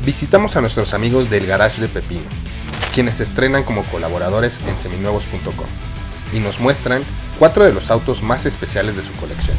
Visitamos a nuestros amigos del Garage de Pepino, quienes se estrenan como colaboradores en seminuevos.com y nos muestran 4 de los autos más especiales de su colección.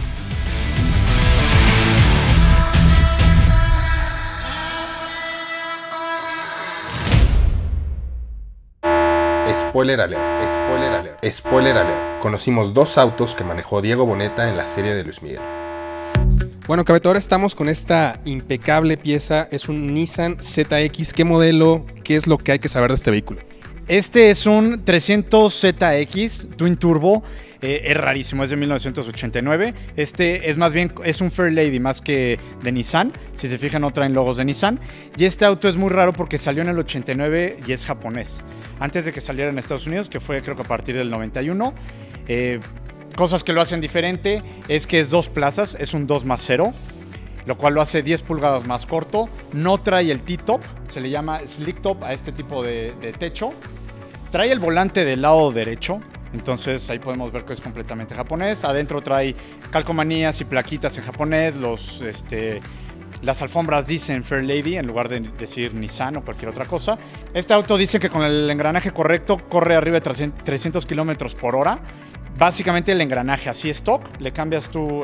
Spoiler alert, spoiler alert, spoiler alert. Conocimos 2 autos que manejó Diego Boneta en la serie de Luis Miguel. Bueno, Cabeto, ahora estamos con esta impecable pieza. Es un Nissan ZX. ¿Qué modelo? ¿Qué es lo que hay que saber de este vehículo? Este es un 300ZX Twin Turbo. Es rarísimo, es de 1989. Este es más bien, es un Fairlady más que de Nissan. Si se fijan, no traen logos de Nissan. Y este auto es muy raro porque salió en el 89 y es japonés. Antes de que saliera en Estados Unidos, que fue creo que a partir del 91. Cosas que lo hacen diferente es que es 2 plazas, es un 2+0, lo cual lo hace 10 pulgadas más corto. No trae el T-Top, se le llama Slick Top a este tipo de techo. Trae el volante del lado derecho, entonces ahí podemos ver que es completamente japonés. Adentro trae calcomanías y plaquitas en japonés. Las alfombras dicen Fairlady en lugar de decir Nissan o cualquier otra cosa. Este auto dice que con el engranaje correcto corre arriba de 300 km por hora. Básicamente el engranaje así stock, le cambias tú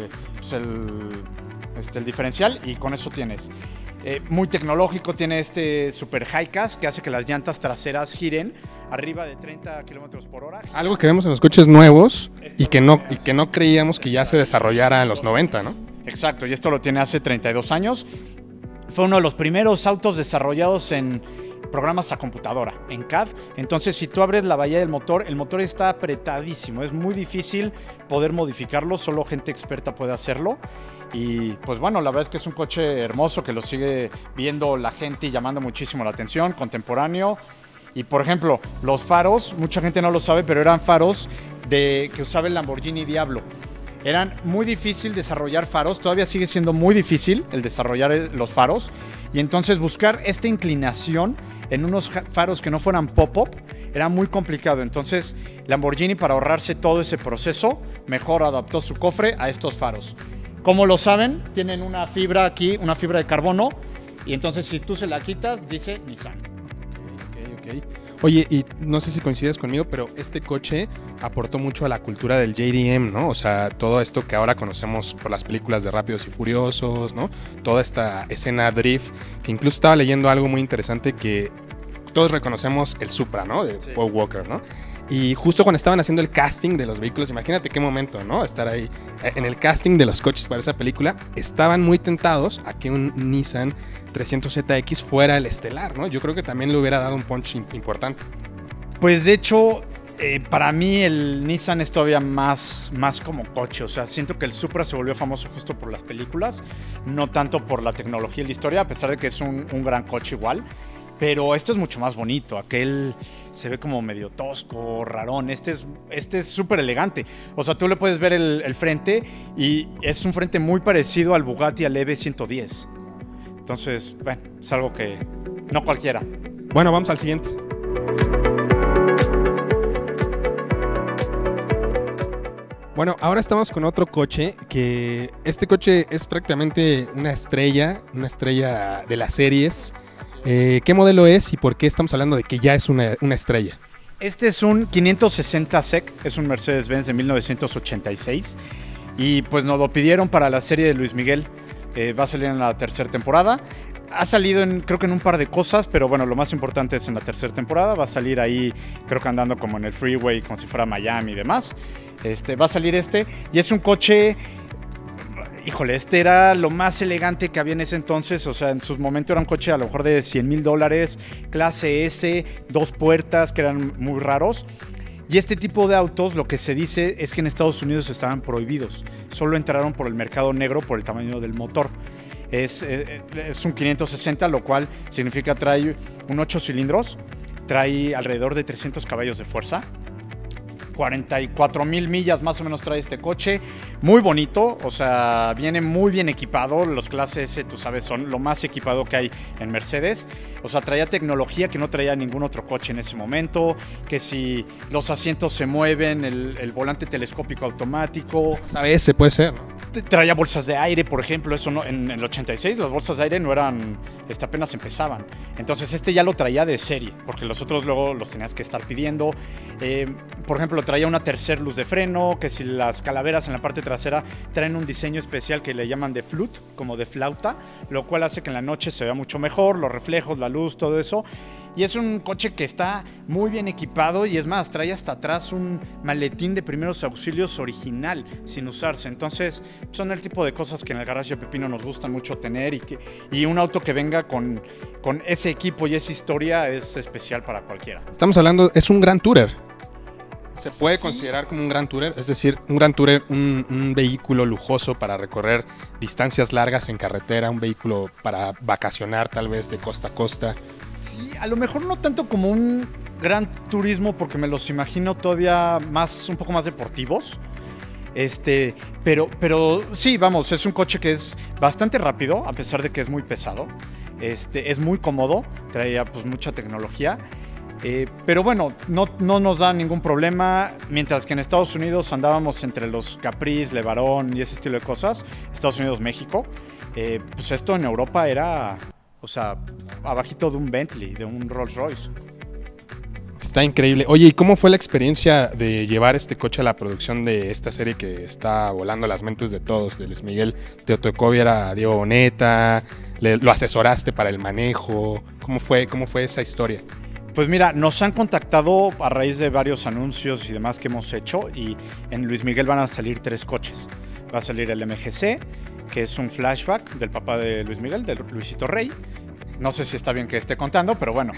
el diferencial y con eso tienes. Muy tecnológico, tiene este super high-cast que hace que las llantas traseras giren arriba de 30 km por hora. Algo que vemos en los coches nuevos y que no creíamos que ya se desarrollara en los 90, ¿no? Exacto, y esto lo tiene hace 32 años. Fue uno de los primeros autos desarrollados en programas a computadora, en CAD. Entonces, si tú abres la bahía del motor, el motor está apretadísimo. Es muy difícil poder modificarlo, solo gente experta puede hacerlo. Y pues bueno, la verdad es que es un coche hermoso que lo sigue viendo la gente y llamando muchísimo la atención, contemporáneo. Y por ejemplo, los faros, mucha gente no lo sabe, pero eran faros que usaba el Lamborghini Diablo. Eran muy difícil desarrollar faros, todavía sigue siendo muy difícil el desarrollar los faros. Y entonces buscar esta inclinación en unos faros que no fueran pop-up era muy complicado. Entonces Lamborghini, para ahorrarse todo ese proceso, mejor adaptó su cofre a estos faros. Como lo saben, tienen una fibra aquí, una fibra de carbono, y entonces si tú se la quitas, dice Nissan. Ok. Oye, y no sé si coincides conmigo, pero este coche aportó mucho a la cultura del JDM, ¿no? O sea, todo esto que ahora conocemos por las películas de Rápidos y Furiosos, ¿no? Toda esta escena drift, que incluso estaba leyendo algo muy interesante que todos reconocemos el Supra, ¿no? De Paul Walker, ¿no? Y justo cuando estaban haciendo el casting de los vehículos, imagínate qué momento, ¿no? Estar ahí en el casting de los coches para esa película, estaban muy tentados a que un Nissan 300ZX fuera el estelar, ¿no? Yo creo que también le hubiera dado un punch importante. Pues de hecho, para mí el Nissan es todavía más como coche. O sea, siento que el Supra se volvió famoso justo por las películas, no tanto por la tecnología y la historia, a pesar de que es un gran coche igual. Pero esto es mucho más bonito. Aquel se ve como medio tosco, rarón. Este es súper elegante. O sea, tú le puedes ver el frente y es un frente muy parecido al Bugatti al EV110. Entonces, bueno, es algo que no cualquiera. Bueno, vamos al siguiente. Bueno, ahora estamos con otro coche, que este coche es prácticamente una estrella de las series. ¿Qué modelo es y por qué estamos hablando de que ya es una estrella? Este es un 560 SEC, es un Mercedes-Benz de 1986 y pues nos lo pidieron para la serie de Luis Miguel. Va a salir en la 3ª temporada. Ha salido creo que en un par de cosas, pero bueno, lo más importante es en la 3ª temporada. Va a salir ahí, creo que andando como en el freeway, como si fuera Miami y demás. Va a salir y es un coche... Híjole, este era lo más elegante que había en ese entonces. O sea, en su momento era un coche a lo mejor de $100,000, clase S, 2 puertas, que eran muy raros. Y este tipo de autos, lo que se dice es que en Estados Unidos estaban prohibidos. Solo entraron por el mercado negro por el tamaño del motor. Es un 560, lo cual significa trae un 8 cilindros, trae alrededor de 300 caballos de fuerza. 44,000 millas más o menos trae este coche. muy bonito, o sea, viene muy bien equipado. Los Clase S, tú sabes, son lo más equipado que hay en Mercedes. O sea, traía tecnología que no traía ningún otro coche en ese momento, que si los asientos se mueven, el volante telescópico automático. ¿Sabes? Se puede ser, ¿no? Traía bolsas de aire, por ejemplo, eso no, en el 86 las bolsas de aire no eran, apenas empezaban. Entonces ya lo traía de serie, porque los otros luego los tenías que estar pidiendo. Por ejemplo, traía una tercer luz de freno, que si las calaveras en la parte trasera traen un diseño especial que le llaman de flute, como de flauta, lo cual hace que en la noche se vea mucho mejor, los reflejos, la luz, todo eso. Y es un coche que está muy bien equipado y es más, trae hasta atrás un maletín de primeros auxilios original, sin usarse. Entonces, son el tipo de cosas que en el Garage de Pepino nos gustan mucho tener y un auto que venga con ese equipo y esa historia es especial para cualquiera. Estamos hablando, es un Grand Tourer. ¿Se puede considerar como un Grand Tourer? Es decir, un Grand Tourer, un vehículo lujoso para recorrer distancias largas en carretera, un vehículo para vacacionar tal vez de costa a costa. Sí, a lo mejor no tanto como un gran turismo porque me los imagino todavía un poco más deportivos. Pero sí, vamos, es un coche que es bastante rápido, a pesar de que es muy pesado. Es muy cómodo, traía pues mucha tecnología. Pero bueno, no nos da ningún problema. Mientras que en Estados Unidos andábamos entre los Caprice, LeBaron y ese estilo de cosas. Estados Unidos, México. Pues esto en Europa era, o sea, abajito de un Bentley, de un Rolls Royce. Está increíble. Oye, ¿y cómo fue la experiencia de llevar este coche a la producción de esta serie que está volando las mentes de todos? De Luis Miguel, te tocó ver a Diego Boneta, lo asesoraste para el manejo. ¿Cómo fue esa historia? Pues mira, nos han contactado a raíz de varios anuncios y demás que hemos hecho y en Luis Miguel van a salir 3 coches. Va a salir el MGC, que es un flashback del papá de Luis Miguel, de Luisito Rey. No sé si está bien que esté contando, pero bueno.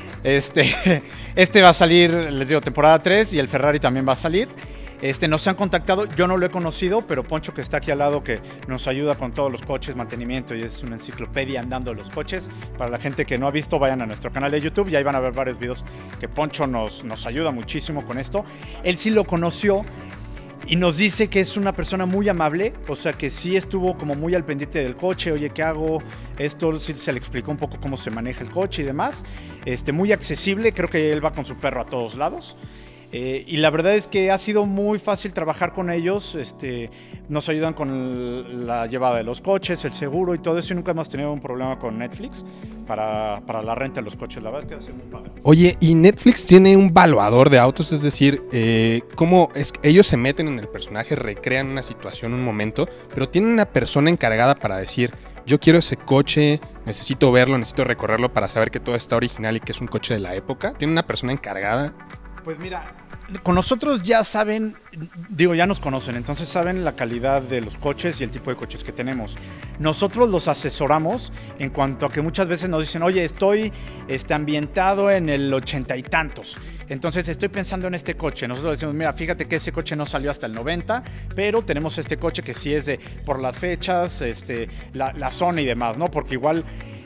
Este va a salir, les digo, temporada 3 y el Ferrari también va a salir. Nos han contactado, yo no lo he conocido, pero Poncho, que está aquí al lado, que nos ayuda con todos los coches, mantenimiento y es una enciclopedia andando los coches. Para la gente que no ha visto, vayan a nuestro canal de YouTube y ahí van a ver varios videos que Poncho nos ayuda muchísimo con esto. Él sí lo conoció y nos dice que es una persona muy amable, o sea que sí estuvo como muy al pendiente del coche. Oye, ¿qué hago? Esto sí se le explicó un poco cómo se maneja el coche y demás. Muy accesible, creo que él va con su perro a todos lados. Y la verdad es que ha sido muy fácil trabajar con ellos. Nos ayudan con la llevada de los coches, el seguro y todo eso. Y nunca hemos tenido un problema con Netflix para la renta de los coches. La verdad es que ha sido muy padre. Oye, ¿y Netflix tiene un valuador de autos? Es decir, ¿cómo es que ellos se meten en el personaje, recrean una situación, un momento, pero tienen una persona encargada para decir, yo quiero ese coche, necesito verlo, necesito recorrerlo para saber que todo está original y que es un coche de la época? ¿Tiene una persona encargada? Pues mira, con nosotros ya saben, ya nos conocen, entonces saben la calidad de los coches y el tipo de coches que tenemos. Nosotros los asesoramos en cuanto a que muchas veces nos dicen, oye, estoy ambientado en el 80 y tantos, entonces estoy pensando en este coche. Nosotros decimos, mira, fíjate que ese coche no salió hasta el 90, pero tenemos este coche que sí es por las fechas, la zona y demás, ¿no? Porque igual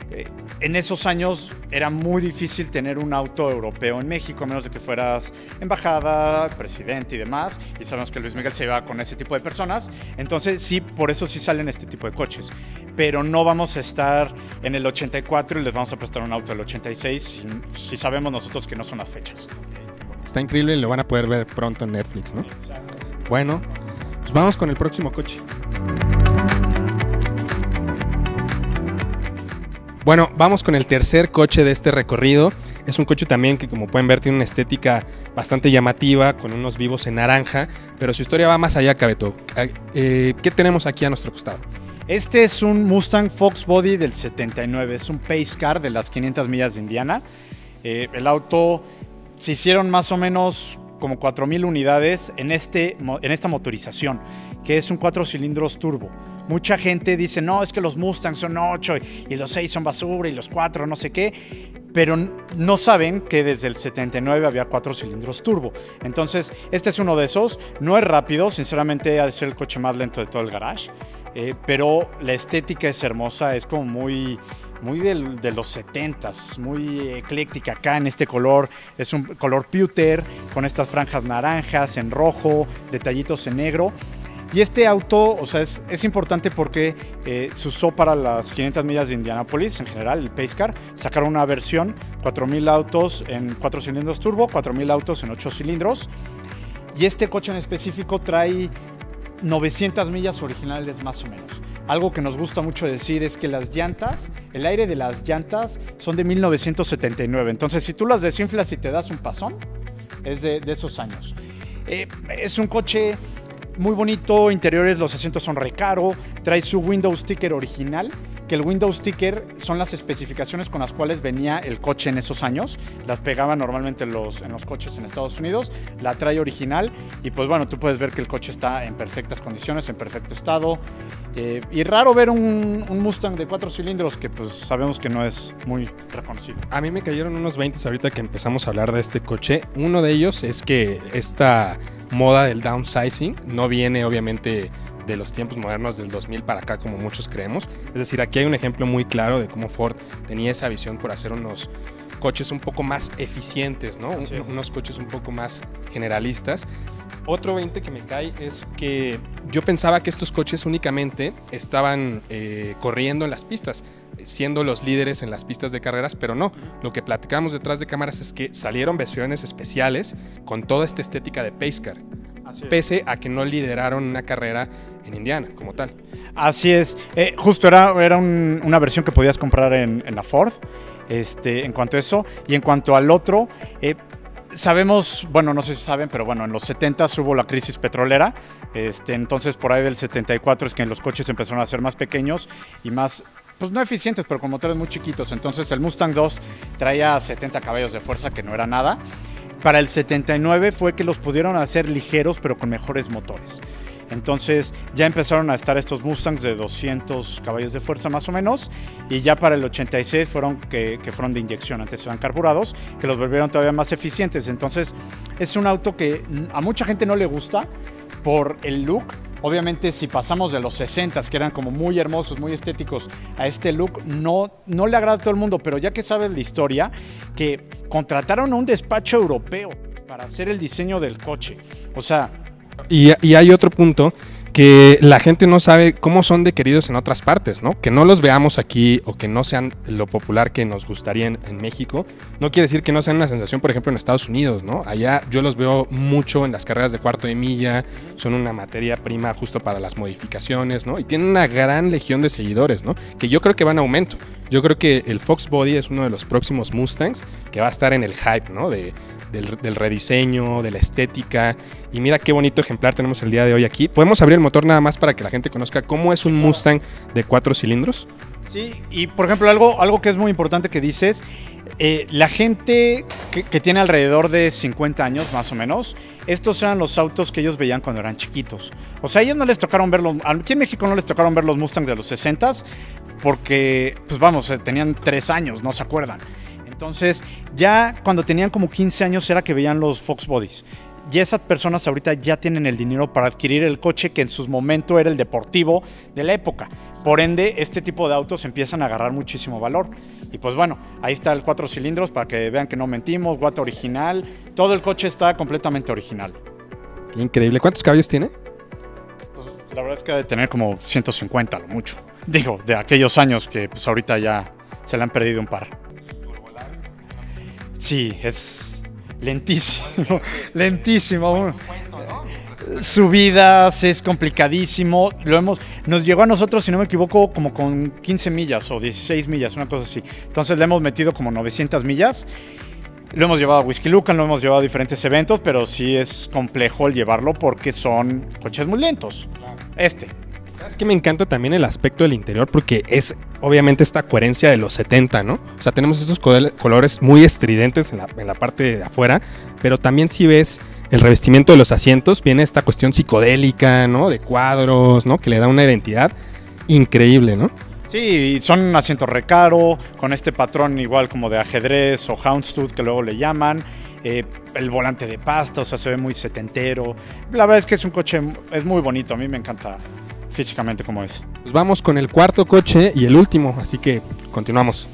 en esos años era muy difícil tener un auto europeo en México, a menos de que fueras embajada, presidente y demás, y sabemos que Luis Miguel se iba con ese tipo de personas, entonces sí, por eso sí salen este tipo de coches, pero no vamos a estar en el 84 y les vamos a prestar un auto del 86 si sabemos nosotros que no son las fechas. Está increíble y lo van a poder ver pronto en Netflix, ¿no? Exacto. Bueno, pues vamos con el próximo coche. Bueno, vamos con el tercer coche de este recorrido. Es un coche también que, como pueden ver, tiene una estética bastante llamativa, con unos vivos en naranja, pero su historia va más allá, Cabeto. ¿Qué tenemos aquí a nuestro costado? Este es un Mustang Fox Body del 79, es un Pace Car de las 500 millas de Indiana. El auto se hicieron más o menos como 4,000 unidades en esta motorización, que es un 4 cilindros turbo. Mucha gente dice, no, es que los Mustangs son 8 y los 6 son basura y los 4 no sé qué, pero no saben que desde el 79 había 4 cilindros turbo. Entonces, este es uno de esos. No es rápido, sinceramente ha de ser el coche más lento de todo el garage, pero la estética es hermosa, es como muy de los 70s, muy ecléctica acá en este color. Es un color pewter con estas franjas naranjas en rojo, detallitos en negro. Y este auto, o sea, es importante porque se usó para las 500 millas de Indianápolis, en general, el Pace Car. Sacaron una versión, 4000 autos en 4 cilindros turbo, 4000 autos en 8 cilindros. Y este coche en específico trae 900 millas originales más o menos. Algo que nos gusta mucho decir es que las llantas, el aire de las llantas son de 1979. Entonces, si tú las desinflas y te das un pasón, es de esos años. Es un coche muy bonito, interiores, los asientos son recaro, trae su window sticker original, que el window sticker son las especificaciones con las cuales venía el coche en esos años. Las pegaban normalmente en los coches en Estados Unidos, la trae original y pues bueno, tú puedes ver que el coche está en perfectas condiciones, en perfecto estado. Y raro ver un Mustang de 4 cilindros que pues sabemos que no es muy reconocido. A mí me cayeron unos 20 ahorita que empezamos a hablar de este coche. Uno de ellos es que esta moda del downsizing no viene obviamente de los tiempos modernos del 2000 para acá como muchos creemos. Es decir, aquí hay un ejemplo muy claro de cómo Ford tenía esa visión por hacer unos coches un poco más eficientes, ¿no? Unos coches un poco más generalistas. Otro 20 que me cae es que yo pensaba que estos coches únicamente estaban corriendo en las pistas, siendo los líderes en las pistas de carreras, pero no. Lo que platicamos detrás de cámaras es que salieron versiones especiales con toda esta estética de Pace Car, pese a que no lideraron una carrera en Indiana como tal. Así es, justo era una versión que podías comprar en la Ford, en cuanto a eso. Y en cuanto al otro, sabemos, bueno, no sé si saben, pero bueno, en los 70 hubo la crisis petrolera, entonces por ahí del 74 es que los coches empezaron a ser más pequeños y más, pues no eficientes, pero con motores muy chiquitos. Entonces el Mustang 2 traía 70 caballos de fuerza, que no era nada. Para el 79 fue que los pudieron hacer ligeros, pero con mejores motores. Entonces ya empezaron a estar estos Mustangs de 200 caballos de fuerza más o menos, y ya para el 86 fueron que fueron de inyección, antes eran carburados, que los volvieron todavía más eficientes. Entonces es un auto que a mucha gente no le gusta por el look. Obviamente si pasamos de los 60s, que eran como muy hermosos, muy estéticos, a este look, no le agrada a todo el mundo, pero ya que sabes la historia, que contrataron a un despacho europeo para hacer el diseño del coche, o sea... Y hay otro punto que la gente no sabe cómo son de queridos en otras partes, ¿no? Que no los veamos aquí o que no sean lo popular que nos gustaría en México, no quiere decir que no sean una sensación, por ejemplo, en Estados Unidos, ¿no? Allá yo los veo mucho en las carreras de cuarto de milla, son una materia prima justo para las modificaciones, ¿no? Y tienen una gran legión de seguidores, ¿no? Que yo creo que van a aumento. Yo creo que el Fox Body es uno de los próximos Mustangs que va a estar en el hype, ¿no? Del rediseño, de la estética. Y mira qué bonito ejemplar tenemos el día de hoy aquí. ¿Podemos abrir el motor nada más para que la gente conozca cómo es un Mustang de 4 cilindros? Sí, y por ejemplo algo que es muy importante que dices, la gente que tiene alrededor de 50 años más o menos, estos eran los autos que ellos veían cuando eran chiquitos. O sea, a ellos no les tocaron ver aquí en México no les tocaron ver los Mustangs de los 60s porque, pues vamos, tenían 3 años, no se acuerdan. Entonces, ya cuando tenían como 15 años era que veían los Fox Bodies. Y esas personas ahorita ya tienen el dinero para adquirir el coche que en su momento era el deportivo de la época. Por ende, este tipo de autos empiezan a agarrar muchísimo valor. Y pues bueno, ahí está el 4 cilindros para que vean que no mentimos, guata original. Todo el coche está completamente original. Increíble. ¿Cuántos caballos tiene? Pues, la verdad es que ha de tener como 150, lo mucho. Digo, de aquellos años que pues ahorita ya se le han perdido un par. Sí, es lentísimo, lentísimo. Subidas, es complicadísimo. Nos llegó a nosotros, si no me equivoco, como con 15 millas o 16 millas, una cosa así. Entonces le hemos metido como 900 millas. Lo hemos llevado a Whisky Lucan, lo hemos llevado a diferentes eventos, pero sí es complejo el llevarlo porque son coches muy lentos. Es que me encanta también el aspecto del interior porque es obviamente esta coherencia de los 70, ¿no? O sea, tenemos estos colores muy estridentes en la parte de afuera, pero también si ves el revestimiento de los asientos, viene esta cuestión psicodélica, ¿no? De cuadros, ¿no? Que le da una identidad increíble, ¿no? Sí, son asientos recaro, con este patrón igual como de ajedrez o houndstooth que luego le llaman. El volante de pasta, o sea, se ve muy setentero. La verdad es que es un coche, es muy bonito, a mí me encanta físicamente como es. Pues vamos con el cuarto coche y el último, así que continuamos.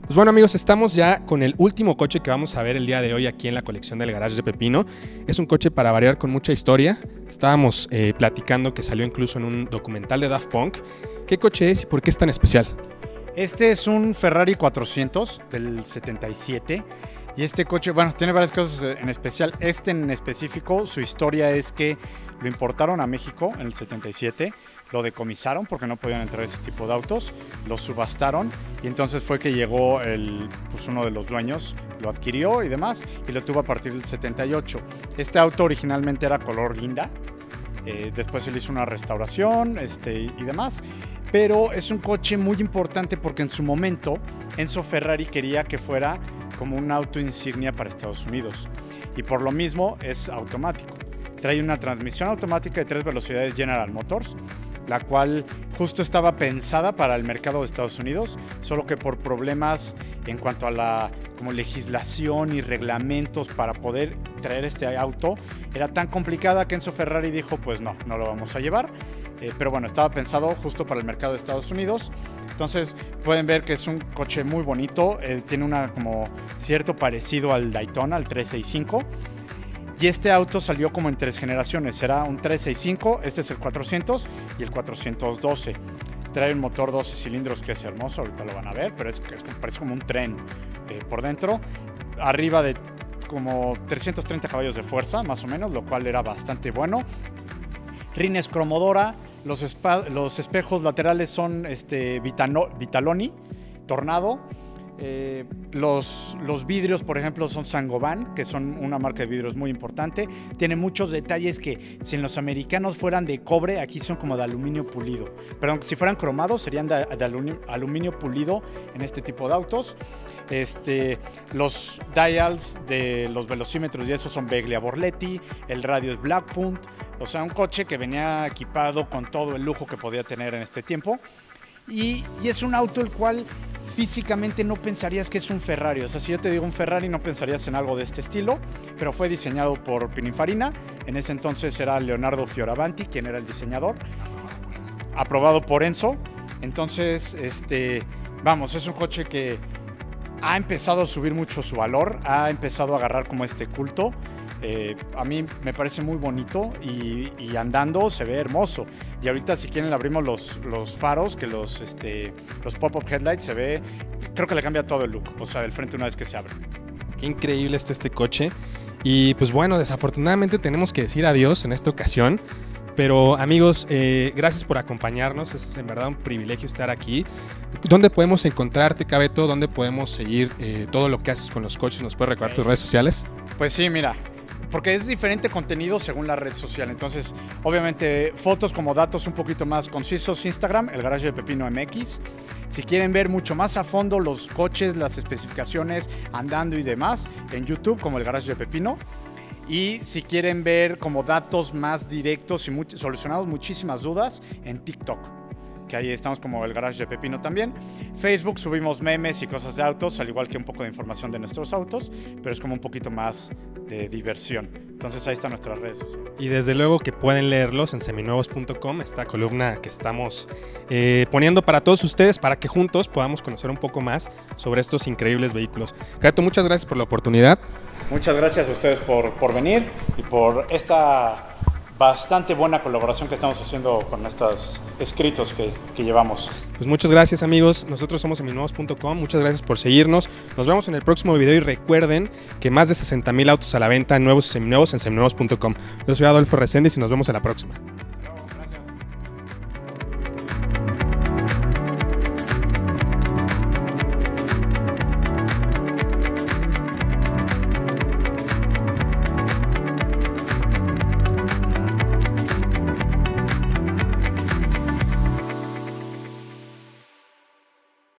Pues bueno, amigos, estamos ya con el último coche que vamos a ver el día de hoy aquí en la colección del Garage de Pepino. Es un coche para variar con mucha historia. Estábamos platicando que salió incluso en un documental de Daft Punk. ¿Qué coche es y por qué es tan especial? Este es un Ferrari 400 del 77. Y este coche, bueno, tiene varias cosas en especial. Este en específico, su historia es que lo importaron a México en el 77. Lo decomisaron porque no podían entrar ese tipo de autos, lo subastaron y entonces fue que llegó uno de los dueños, lo adquirió y demás y lo tuvo a partir del 78. Este auto originalmente era color guinda, después se le hizo una restauración y demás, pero es un coche muy importante porque en su momento Enzo Ferrari quería que fuera como un auto insignia para Estados Unidos y por lo mismo es automático. Trae una transmisión automática de 3 velocidades General Motors, la cual justo estaba pensada para el mercado de Estados Unidos, solo que por problemas en cuanto a la legislación y reglamentos para poder traer este auto, era tan complicada que Enzo Ferrari dijo, pues no lo vamos a llevar. Pero bueno, estaba pensado justo para el mercado de Estados Unidos. Entonces pueden ver que es un coche muy bonito, tiene como cierto parecido al Daytona, al 365. Y este auto salió como en 3 generaciones. Será un 365, este es el 400 y el 412. Trae un motor 12 cilindros que es hermoso, ahorita lo van a ver, pero parece como un tren por dentro. Arriba de como 330 caballos de fuerza, más o menos, lo cual era bastante bueno. Rines Cromodora, los espejos laterales son Vitaloni, Tornado. Los vidrios, por ejemplo, son Saint-Gobain, que son una marca de vidrios muy importante. Tiene muchos detalles que si en los americanos fueran de cobre, aquí son como de aluminio pulido. Perdón, si fueran cromados serían de aluminio pulido en este tipo de autos. Los dials de los velocímetros y eso son Beglia Borletti. El radio es Blackpunt. O sea, un coche que venía equipado con todo el lujo que podía tener en este tiempo. Y es un auto el cual físicamente no pensarías que es un Ferrari. O sea, si yo te digo un Ferrari no pensarías en algo de este estilo, pero fue diseñado por Pininfarina. En ese entonces era Leonardo Fioravanti quien era el diseñador, aprobado por Enzo. Entonces, vamos, es un coche que ha empezado a subir mucho su valor, ha empezado a agarrar como este culto. A mí me parece muy bonito y andando se ve hermoso. Y ahorita si quieren le abrimos los faros, que los pop-up headlights se ve, creo que le cambia todo el look, o sea, del frente una vez que se abre. Qué increíble está este coche. Y pues bueno, desafortunadamente tenemos que decir adiós en esta ocasión. Pero amigos, gracias por acompañarnos, es en verdad un privilegio estar aquí. ¿Dónde podemos encontrarte, Cabeto? ¿Dónde podemos seguir todo lo que haces con los coches? ¿Nos puedes recordar tus redes sociales? Pues sí, mira, porque es diferente contenido según la red social. Entonces, obviamente, fotos como datos un poquito más concisos, Instagram, el Garage de Pepino MX. Si quieren ver mucho más a fondo los coches, las especificaciones, andando y demás, en YouTube como el Garage de Pepino. Y si quieren ver como datos más directos y solucionados muchísimas dudas, en TikTok, que ahí estamos como el Garage de Pepino también. Facebook subimos memes y cosas de autos, al igual que un poco de información de nuestros autos, pero es como un poquito más de diversión. Entonces ahí están nuestras redes sociales. Y desde luego que pueden leerlos en seminuevos.com, esta columna que estamos poniendo para todos ustedes, para que juntos podamos conocer un poco más sobre estos increíbles vehículos. Cabeto, muchas gracias por la oportunidad. Muchas gracias a ustedes por venir y por esta bastante buena colaboración que estamos haciendo con estos escritos que llevamos. Pues muchas gracias, amigos. Nosotros somos seminuevos.com. Muchas gracias por seguirnos. Nos vemos en el próximo video y recuerden que más de 60,000 autos a la venta, nuevos y seminuevos, en seminuevos.com. Yo soy Adolfo Reséndiz y nos vemos en la próxima.